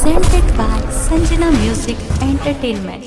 presented by Sanjana Music Entertainment.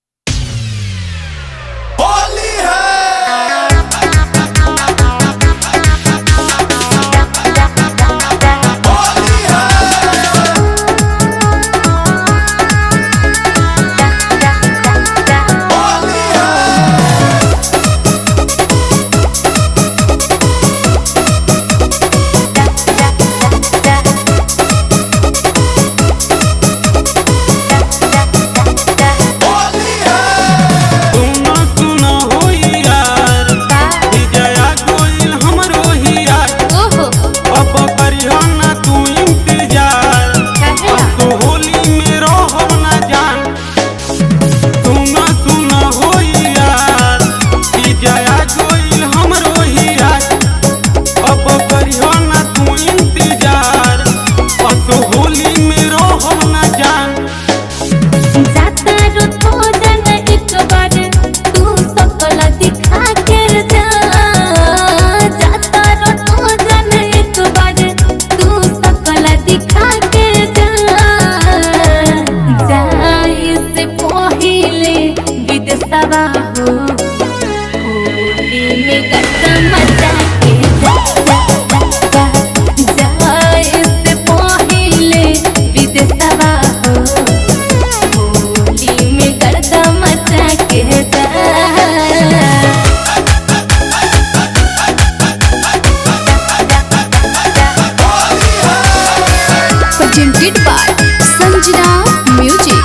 Presented by Sanjana Music.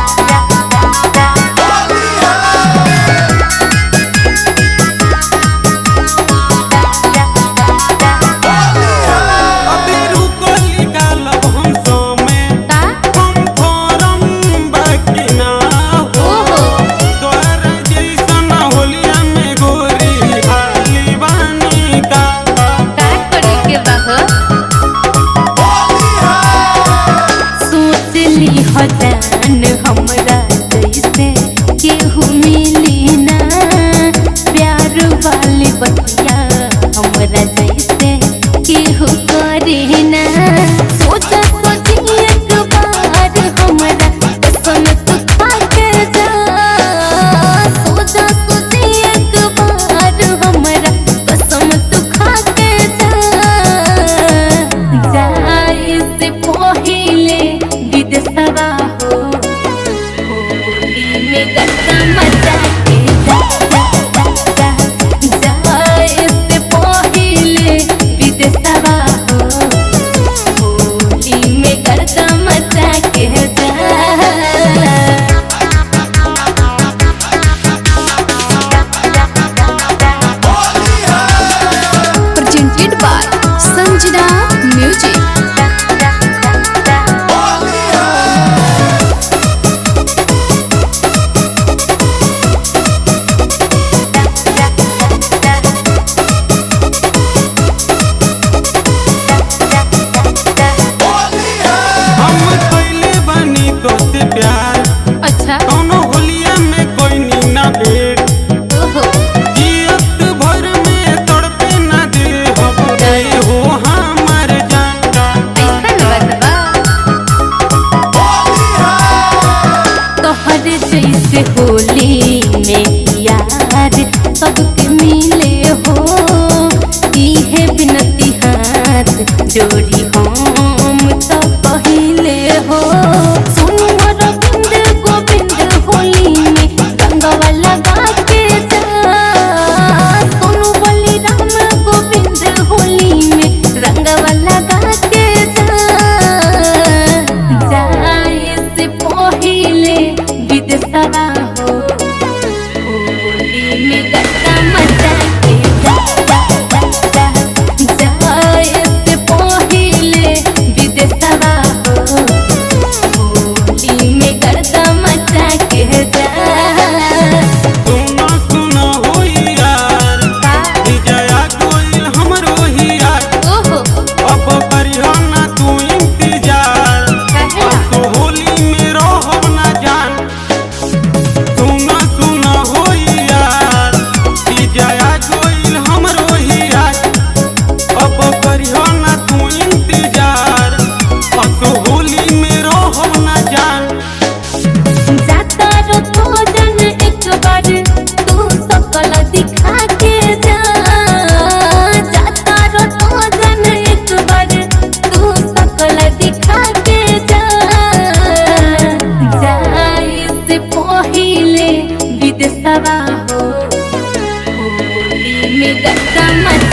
जान हमरा जैसे केहू मिली ना, प्यार वाली बतिया हमरा जैसे केहू करे ना। सोचा सोची एक बार हमरा कसम तू खा के जा, सोचा सोची एक बार हमरा कसम तू खा के जा। जाए से पहिले विदेशवा Presented by Sanjana Music. अच्छा दोनों होलिया में कोई नी ना भेट, जियत भर में तड़पे ना दे हो हमार जान का। तोहरे जैसे होली में यार सबके मिले हो, इहे बिनती हाथ जोड़ी हम तो पहिले हो। Presented बा हो होली में गट्टा मचा